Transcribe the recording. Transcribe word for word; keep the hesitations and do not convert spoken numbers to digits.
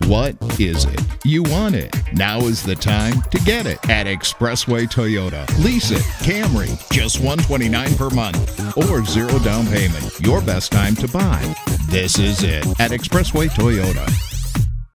What is it? You want it. Now is the time to get it at Expressway Toyota. Lease it. Camry, just one hundred twenty-nine dollars per month or zero down payment. Your best time to buy. This is it at Expressway Toyota.